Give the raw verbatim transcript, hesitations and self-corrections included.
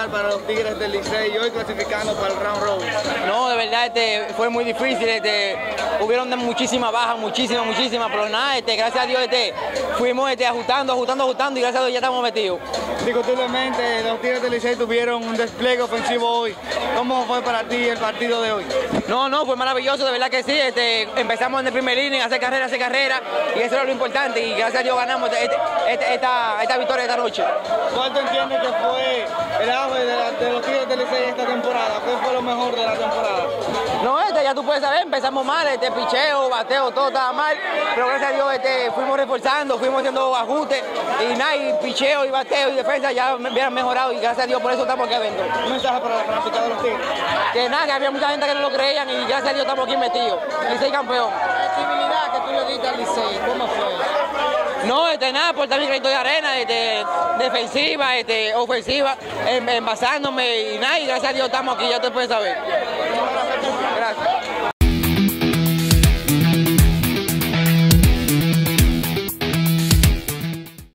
rival para los Tigres del Licey y hoy clasificando para el round robin? No, de verdad este, fue muy difícil, este, hubieron muchísimas bajas, muchísimas, muchísimas, pero nada, este, gracias a Dios este, fuimos este, ajustando, ajustando, ajustando y gracias a Dios ya estamos metidos. Indiscutiblemente los Tigres del Licey tuvieron un despliegue ofensivo hoy. ¿Cómo fue para ti el partido de hoy? No, no, fue maravilloso, de verdad que sí, este, empezamos en el primer inning a hacer carrera, hacer carrera y eso era lo importante y gracias a Dios ganamos este, este, esta, esta victoria esta noche. ¿Cuál tú entiendes que fue el auge de, la, de los Tigres del Licey esta temporada? ¿Qué fue lo mejor de la temporada? No, este, ya tú puedes saber, empezamos mal, este picheo, bateo, todo estaba mal, pero gracias a Dios este, fuimos reforzando, fuimos haciendo ajustes y nada, y picheo y bateo y defensa ya habían mejorado y gracias a Dios por eso estamos aquí adentro. ¿Un mensaje para la fanática de los Tigres? Que nada, que había mucha gente que no lo creían y gracias a Dios estamos aquí metidos. Licey campeón. La flexibilidad que tú le diste al Licey, ¿cómo fue? No, este, nada, por mi granito de arena, este, defensiva, este, ofensiva, envasándome y nada, y gracias a Dios estamos aquí, ya te puedes saber. Gracias.